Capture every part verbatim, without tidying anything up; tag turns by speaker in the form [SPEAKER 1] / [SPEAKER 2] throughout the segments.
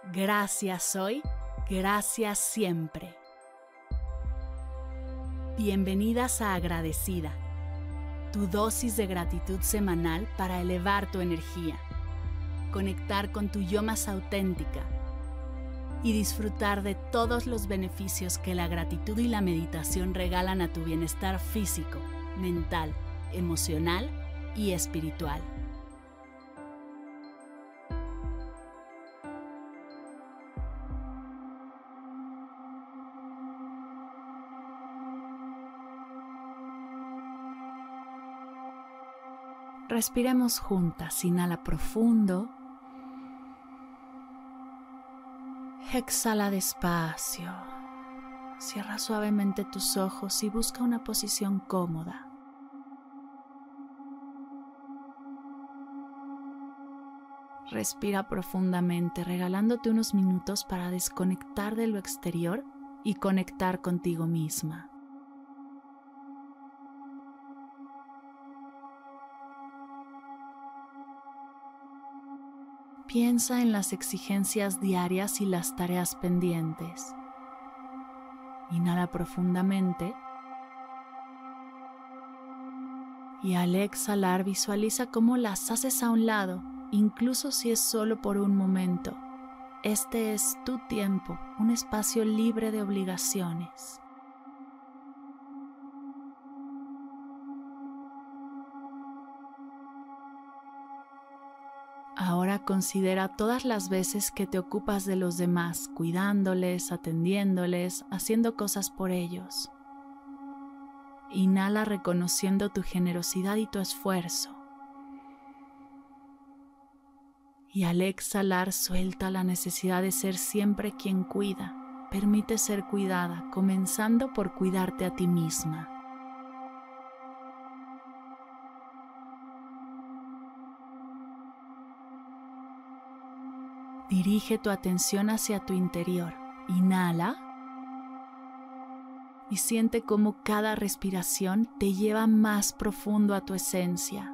[SPEAKER 1] Gracias hoy, gracias siempre. Bienvenidas a Agradecida, tu dosis de gratitud semanal para elevar tu energía, conectar con tu yo más auténtica y disfrutar de todos los beneficios que la gratitud y la meditación regalan a tu bienestar físico, mental, emocional y espiritual. Respiremos juntas. Inhala profundo. Exhala despacio. Cierra suavemente tus ojos y busca una posición cómoda. Respira profundamente, regalándote unos minutos para desconectar de lo exterior y conectar contigo misma. Piensa en las exigencias diarias y las tareas pendientes. Inhala profundamente y al exhalar visualiza cómo las haces a un lado, incluso si es solo por un momento. Este es tu tiempo, un espacio libre de obligaciones. Ahora considera todas las veces que te ocupas de los demás, cuidándoles, atendiéndoles, haciendo cosas por ellos. Inhala reconociendo tu generosidad y tu esfuerzo. Y al exhalar suelta la necesidad de ser siempre quien cuida. Permite ser cuidada, comenzando por cuidarte a ti misma. Dirige tu atención hacia tu interior. Inhala y siente cómo cada respiración te lleva más profundo a tu esencia.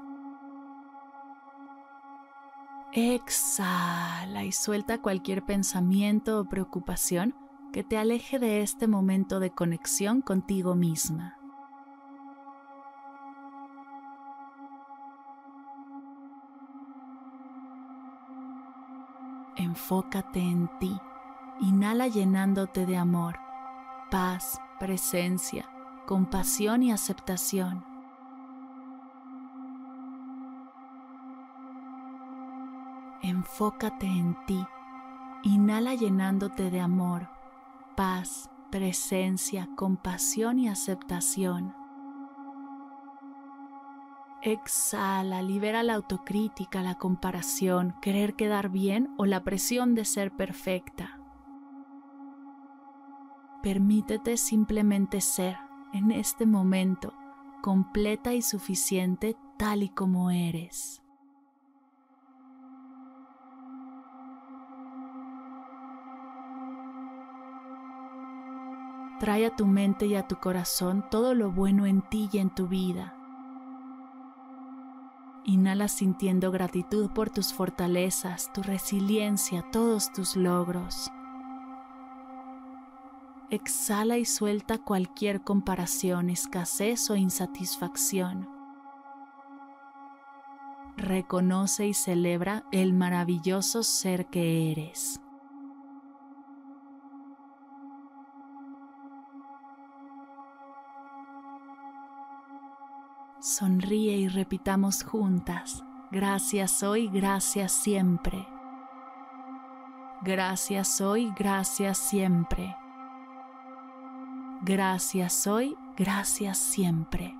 [SPEAKER 1] Exhala y suelta cualquier pensamiento o preocupación que te aleje de este momento de conexión contigo misma. Enfócate en ti. Inhala llenándote de amor, paz, presencia, compasión y aceptación. Enfócate en ti. Inhala llenándote de amor, paz, presencia, compasión y aceptación. Exhala, libera la autocrítica, la comparación, querer quedar bien o la presión de ser perfecta. Permítete simplemente ser, en este momento, completa y suficiente tal y como eres. Trae a tu mente y a tu corazón todo lo bueno en ti y en tu vida. Inhala sintiendo gratitud por tus fortalezas, tu resiliencia, todos tus logros. Exhala y suelta cualquier comparación, escasez o insatisfacción. Reconoce y celebra el maravilloso ser que eres. Sonríe y repitamos juntas. Gracias hoy, gracias siempre. Gracias hoy, gracias siempre. Gracias hoy, gracias siempre.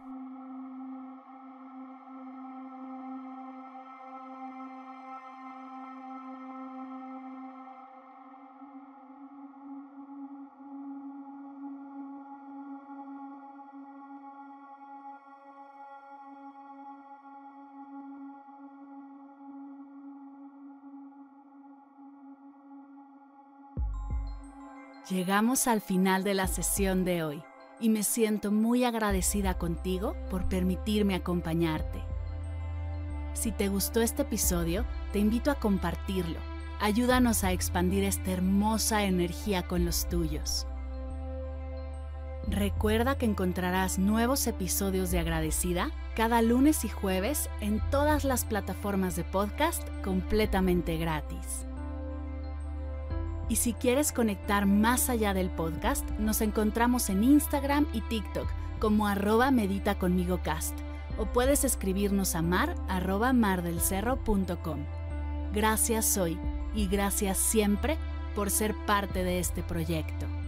[SPEAKER 1] Llegamos al final de la sesión de hoy y me siento muy agradecida contigo por permitirme acompañarte. Si te gustó este episodio, te invito a compartirlo, Ayúdanos a expandir esta hermosa energía con los tuyos. Recuerda que encontrarás nuevos episodios de Agradecida cada lunes y jueves en todas las plataformas de podcast completamente gratis. Y si quieres conectar más allá del podcast, nos encontramos en Instagram y TikTok como arroba medita conmigo cast, o puedes escribirnos a mar arroba mardelcerro punto com. Gracias hoy y gracias siempre por ser parte de este proyecto.